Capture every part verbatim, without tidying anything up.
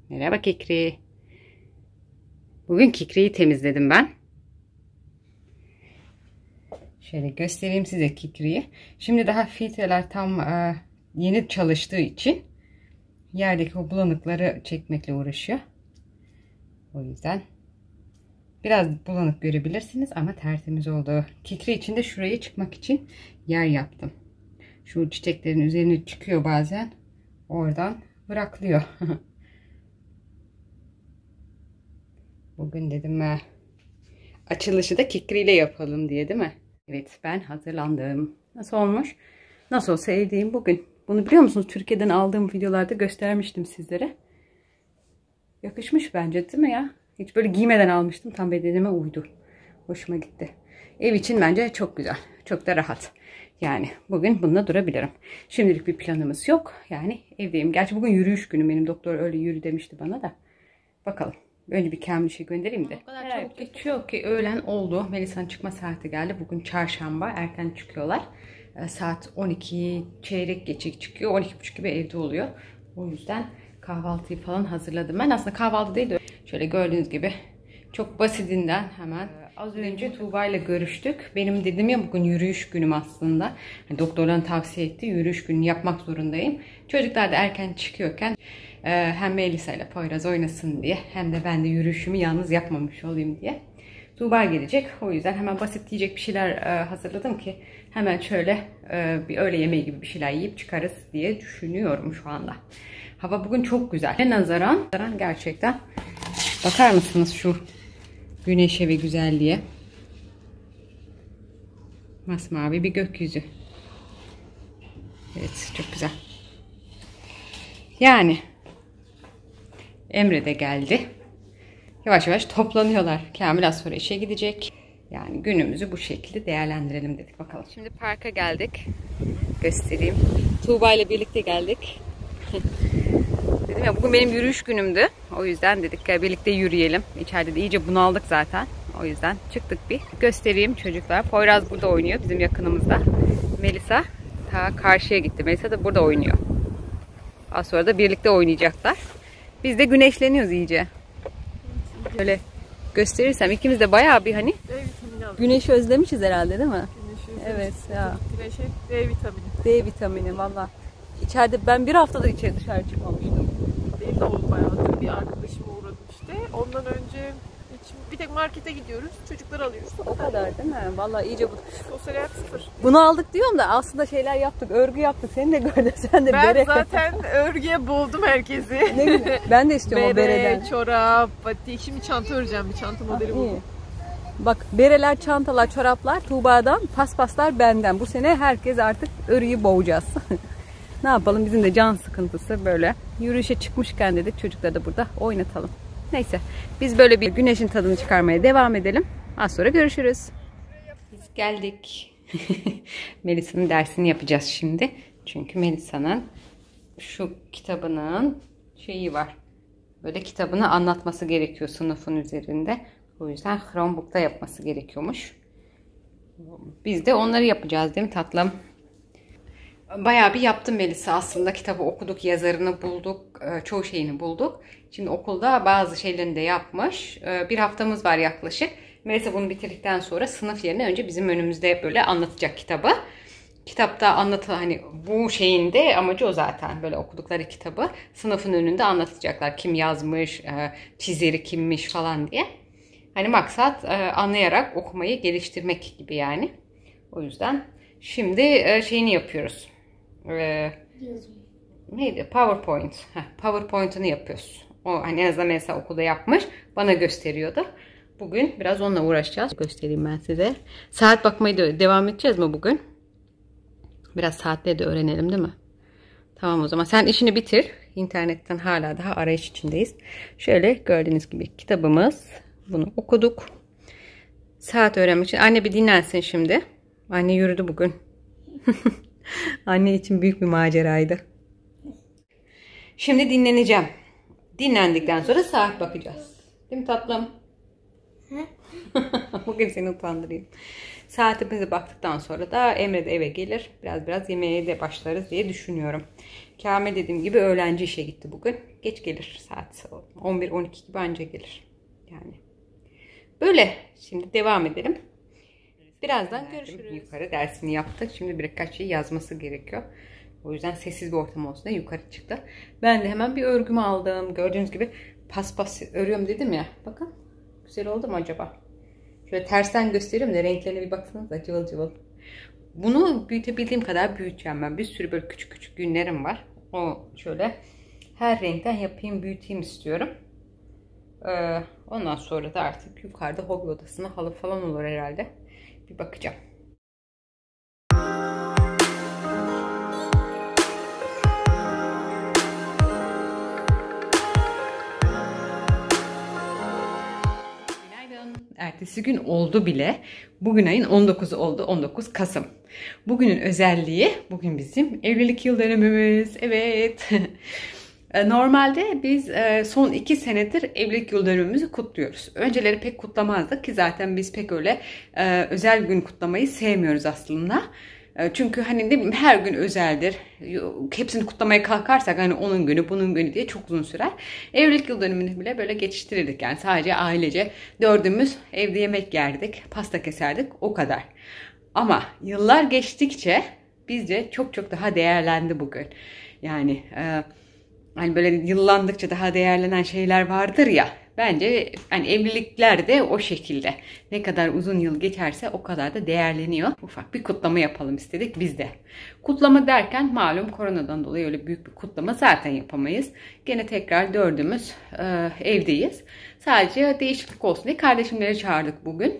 Merhaba Kikri. Bugün Kikri'yi temizledim ben. Şöyle göstereyim size Kikri'yi. Şimdi daha filtreler tam e, yeni çalıştığı için yerdeki o bulanıkları çekmekle uğraşıyor. O yüzden biraz bulanık görebilirsiniz ama tertemiz oldu. Kikri için de şuraya çıkmak için yer yaptım. Şu çiçeklerin üzerine çıkıyor bazen. Oradan bıraklıyor. Bugün dedim ben açılışı da Kikri ile yapalım diye, değil mi? Evet, ben hazırlandım. Nasıl olmuş? Nasıl olsa evdeyim bugün. Bunu biliyor musunuz? Türkiye'den aldığım videolarda göstermiştim sizlere. Yakışmış bence, değil mi ya? Hiç böyle giymeden almıştım. Tam bedenime uydu. Hoşuma gitti. Ev için bence çok güzel. Çok da rahat. Yani bugün bununla durabilirim. Şimdilik bir planımız yok. Yani evdeyim. Gerçi bugün yürüyüş günü. Benim doktor öyle yürü demişti bana da. Bakalım. Önce bir Kamil işi göndereyim de. O kadar evet, çabuk geçiyor ki öğlen oldu. Melisa'nın çıkma saati geldi. Bugün çarşamba. Erken çıkıyorlar. E, saat on iki çeyrek geçik çıkıyor. on iki buçuk gibi evde oluyor. O yüzden kahvaltıyı falan hazırladım. Ben aslında kahvaltı değil de şöyle gördüğünüz gibi çok basitinden hemen. Az önce Tuğba ile görüştük. Benim dedim ya bugün yürüyüş günüm aslında. Yani doktorların tavsiye etti. Yürüyüş günü yapmak zorundayım. Çocuklar da erken çıkıyorken hem Melisa ile Poyraz oynasın diye hem de ben de yürüyüşümü yalnız yapmamış olayım diye. Tuğba gelecek. O yüzden hemen basit yiyecek bir şeyler hazırladım ki hemen şöyle bir öğle yemeği gibi bir şeyler yiyip çıkarız diye düşünüyorum şu anda. Hava bugün çok güzel. Ne nazaran, nazaran gerçekten. Bakar mısınız şu güneşe ve güzelliğe? Masmavi bir gökyüzü. Evet, çok güzel. Yani Emre de geldi. Yavaş yavaş toplanıyorlar. Kamil az sonra işe gidecek. Yani günümüzü bu şekilde değerlendirelim dedik. Bakalım. Şimdi parka geldik. Göstereyim. Tuğba ile birlikte geldik. Dedim ya bugün benim yürüyüş günümdü. O yüzden dedik ya birlikte yürüyelim. İçeride de iyice bunaldık zaten. O yüzden çıktık bir. Göstereyim çocuklar. Poyraz burada oynuyor bizim yakınımızda. Melisa ta karşıya gitti. Melisa da burada oynuyor. Az sonra da birlikte oynayacaklar. Biz de güneşleniyoruz iyice. Böyle gösterirsem ikimiz de bayağı bir hani güneşi özlemişiz herhalde, değil mi? Güneşi evet ya. Güneşe D vitamini. D vitamini valla. İçeride ben bir haftadır içeri dışarı çıkmamıştım. Benim de oldu bayağı. Bir arkadaşıma uğradım işte. Ondan önce hiç, bir tek markete gidiyoruz. Çocukları alıyoruz. O kadar değil mi? Valla iyice bu. Sosyal hayat sıfır. Bunu aldık diyorum da aslında şeyler yaptık. Örgü yaptık. Seni de gördüm. Sen de ben bere. zaten örgüye buldum herkesi. Ne güzel. Ben de istiyorum bere, o bereden. çorap, batik. Şimdi çanta öreceğim. Bir çanta modeli ah, buldum. Bak bereler, çantalar, çoraplar Tuğba'dan, paspaslar benden. Bu sene herkes artık örüyü boğacağız. Ne yapalım, bizim de can sıkıntısı böyle. Yürüyüşe çıkmışken dedik çocukları da burada oynatalım. Neyse biz böyle bir güneşin tadını çıkarmaya devam edelim. Az sonra görüşürüz. Biz geldik. Melisa'nın dersini yapacağız şimdi. Çünkü Melisa'nın şu kitabının şeyi var. Böyle kitabını anlatması gerekiyor sınıfın üzerinde. O yüzden Chromebook'ta yapması gerekiyormuş. Biz de onları yapacağız değil mi tatlım? Bayağı bir yaptım Melisa aslında. Kitabı okuduk, yazarını bulduk, çoğu şeyini bulduk. Şimdi okulda bazı şeylerini de yapmış. Bir haftamız var yaklaşık. Melisa bunu bitirdikten sonra sınıf yerine önce bizim önümüzde böyle anlatacak kitabı. Kitapta anlatı hani bu şeyin de amacı o zaten. Böyle okudukları kitabı sınıfın önünde anlatacaklar. Kim yazmış, çizeri kimmiş falan diye. Hani maksat anlayarak okumayı geliştirmek gibi yani. O yüzden şimdi şeyini yapıyoruz. Ee, neydi? PowerPoint. Heh, PowerPoint'ını yapıyoruz. O hani en azından mesela okulda yapmış. Bana gösteriyordu. Bugün biraz onunla uğraşacağız. Göstereyim ben size. Saat bakmayı da devam edeceğiz mi bugün? Biraz saatleri de öğrenelim değil mi? Tamam o zaman. Sen işini bitir. İnternetten hala daha arayış içindeyiz. Şöyle gördüğünüz gibi kitabımız. Bunu okuduk. Saat öğrenmek için. Anne bir dinlensin şimdi. Anne yürüdü bugün. Anne için büyük bir maceraydı. Şimdi dinleneceğim. Dinlendikten sonra saat bakacağız. Değil mi tatlım? Bugün seni utandırayım. Saatimize baktıktan sonra da Emre de eve gelir. Biraz biraz yemeğe de başlarız diye düşünüyorum. Kamil dediğim gibi öğlenci işe gitti bugün. Geç gelir, saat on bir on iki gibi anca gelir. Yani böyle. Şimdi devam edelim. Birazdan görüşürüz. Yukarı dersini yaptık. Şimdi birkaç şey yazması gerekiyor. O yüzden sessiz bir ortam olsun diye yukarı çıktı. Ben de hemen bir örgümü aldım. Gördüğünüz gibi paspas örüyorum dedim ya. Bakın. Güzel oldu mu acaba? Şöyle tersten gösteriyorum da renklerine bir baksanıza, cıvıl cıvıl. Bunu büyütebildiğim kadar büyüteceğim ben. Bir sürü böyle küçük küçük günlerim var. O şöyle her renkten yapayım, büyüteyim istiyorum. Ee, ondan sonra da artık yukarıda hobi odasına halı falan olur herhalde. Bir bakacağım. Ertesi gün oldu bile. Bugün ayın on dokuzu oldu. on dokuz Kasım. Bugünün özelliği, bugün bizim evlilik yıl dönümümüz. Evet. Normalde biz son iki senedir evlilik yıl dönümümüzü kutluyoruz. Önceleri pek kutlamazdık ki zaten biz pek öyle özel gün kutlamayı sevmiyoruz aslında. Çünkü hani ne bileyim her gün özeldir. Hepsini kutlamaya kalkarsak hani onun günü bunun günü diye çok uzun sürer. Evlilik yıl dönümünü bile böyle geçiştirirdik. Yani sadece ailece dördümüz evde yemek yerdik, pasta keserdik, o kadar. Ama yıllar geçtikçe bizce çok çok daha değerlendi bugün. Yani e, hani böyle yıllandıkça daha değerlenen şeyler vardır ya. Bence hani evlilikler de o şekilde. Ne kadar uzun yıl geçerse o kadar da değerleniyor. Ufak bir kutlama yapalım istedik biz de. Kutlama derken malum koronadan dolayı öyle büyük bir kutlama zaten yapamayız. Gene tekrar dördümüz e, evdeyiz. Sadece değişiklik olsun diye kardeşimleri çağırdık bugün.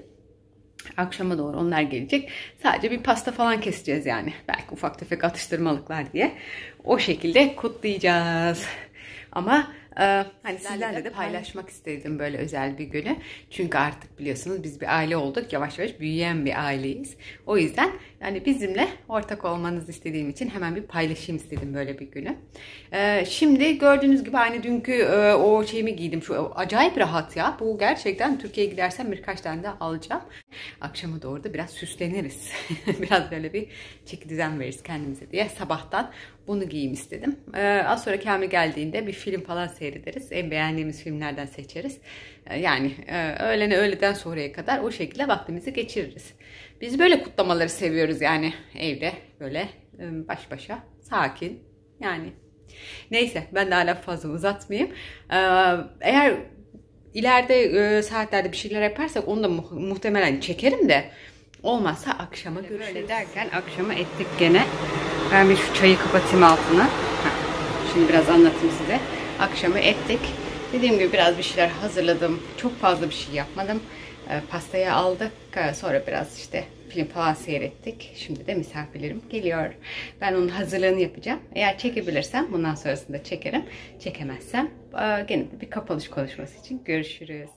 Akşama doğru onlar gelecek. Sadece bir pasta falan keseceğiz yani. Belki ufak tefek atıştırmalıklar diye. O şekilde kutlayacağız. Ama e, hani sizlerle de paylaşmak istedim böyle özel bir günü. Çünkü artık biliyorsunuz biz bir aile olduk. Yavaş yavaş büyüyen bir aileyiz. O yüzden yani bizimle ortak olmanızı istediğim için hemen bir paylaşayım istedim böyle bir günü. E, şimdi gördüğünüz gibi aynı dünkü e, o şeyimi giydim. Şu acayip rahat ya. Bu gerçekten Türkiye'ye gidersem birkaç tane daha alacağım. Akşama doğru da biraz süsleniriz. Biraz böyle bir çeki düzen veririz kendimize diye sabahtan bunu giyeyim istedim. Ee, az sonra Kamil geldiğinde bir film falan seyrederiz. En beğendiğimiz filmlerden seçeriz. Ee, yani e, öğlene öğleden sonraya kadar o şekilde vaktimizi geçiririz. Biz böyle kutlamaları seviyoruz yani evde böyle e, baş başa sakin yani. Neyse ben de hala fazla uzatmayayım. Ee, eğer ileride e, saatlerde bir şeyler yaparsak onu da mu muhtemelen çekerim de. Olmazsa akşama görüşürüz. Öyle derken akşama ettik gene. Ben bir şu çayı kapatayım altına. Heh, şimdi biraz anlatayım size. Akşama ettik. Dediğim gibi biraz bir şeyler hazırladım. Çok fazla bir şey yapmadım. E, pastayı aldık. Sonra biraz işte film falan seyrettik. Şimdi de misafirlerim geliyor. Ben onun hazırlığını yapacağım. Eğer çekebilirsem bundan sonrasında çekerim. Çekemezsem e, gene de bir kapanış konuşması için görüşürüz.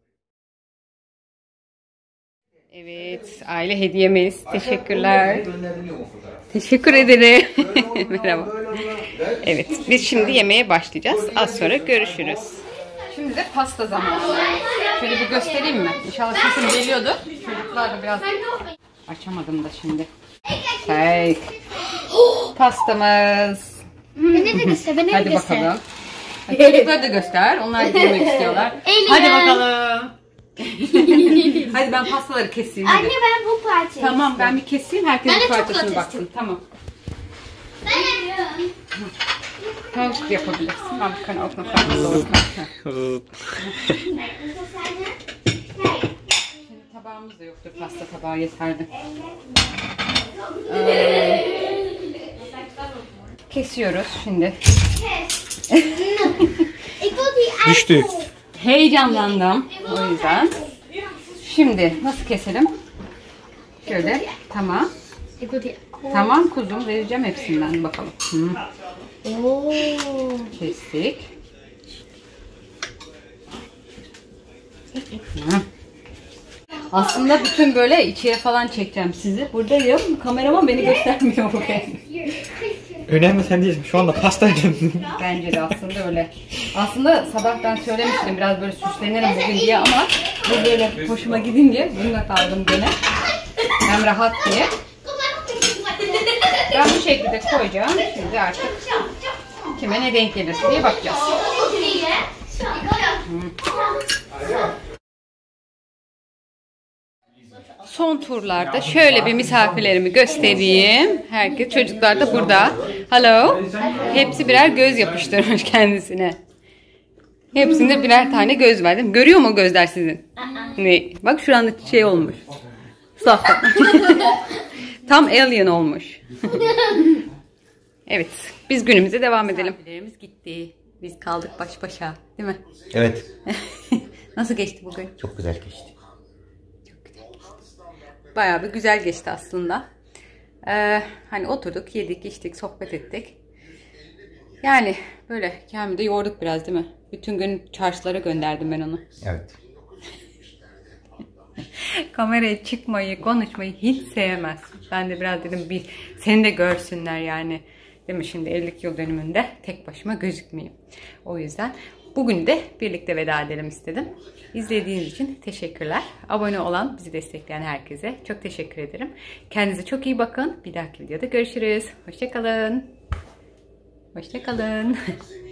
Evet, aile hediyemiz. Teşekkürler. Teşekkür ederim. Merhaba. Evet, biz şimdi yemeğe başlayacağız. Az sonra görüşürüz. Şimdi de pasta zamanı. Şöyle bir göstereyim mi? İnşallah sesim geliyordu. Çocuklar da biraz açamadım da şimdi. Hey. Pastamız. Beni de göster, beni de Hadi göster. bakalım. Hadi çocukları da göster. Onlar da yemek istiyorlar. Hadi bakalım. Hadi ben pastaları keseyim. Anne ben bu parçayı. Tamam ben bir keseyim. Herkes Ben de bir parçasını çikolata baksın. Tamam. Ben yapıyorum. Tavuk yapabilirsin. Ben bir tane okna farklı olur. Şimdi tabağımız da yoktur. Pasta tabağı yeterli. Ee, kesiyoruz şimdi. Düştü. Heyecanlandım. O yüzden. Şimdi nasıl keselim? Şöyle. Tamam. Tamam kuzum. Vereceğim hepsinden. Bakalım. Hı. Oo. Kestik. Hı. Aslında bütün böyle içeri falan çekeceğim sizi. Buradayım. Kameraman beni göstermiyor bugün. Önemli sen değilsin. Şu anda pasta yiyeceğim. Bence de aslında öyle. Aslında sabah ben söylemiştim biraz böyle süslenirim bugün diye ama Bu böyle hoşuma gidince bununla kaldım gene. Hem rahat diye. Ben bu şekilde koyacağım. Şimdi artık kime ne denk gelirse diye bakacağız. Son turlarda şöyle bir misafirlerimi göstereyim. Herkes, çocuklar da burada. Hello. Hepsi birer göz yapıştırmış kendisine. Hepsinde birer tane göz var değil mi? Görüyor mu o gözler sizin? Ne? Bak şuranda şey olmuş. Safta. Tam alien olmuş. Evet. Biz günümüze devam edelim. Misafirlerimiz gitti. Biz kaldık baş başa. Değil mi? Evet. Nasıl geçti bugün? Çok güzel geçti. Bayağı bir güzel geçti aslında. Ee, hani oturduk, yedik, içtik, sohbet ettik. Yani böyle kendimi de yorduk biraz değil mi? Bütün gün çarşılara gönderdim ben onu. Evet. Kameraya çıkmayı, konuşmayı hiç sevmez. Ben de biraz dedim bir seni de görsünler yani. Değil mi? Şimdi evlilik yıl dönümünde tek başıma gözükmeyeyim. O yüzden bugün de birlikte veda edelim istedim. İzlediğiniz için teşekkürler. Abone olan, bizi destekleyen herkese çok teşekkür ederim. Kendinize çok iyi bakın. Bir dahaki videoda görüşürüz. Hoşça kalın. Hoşça kalın.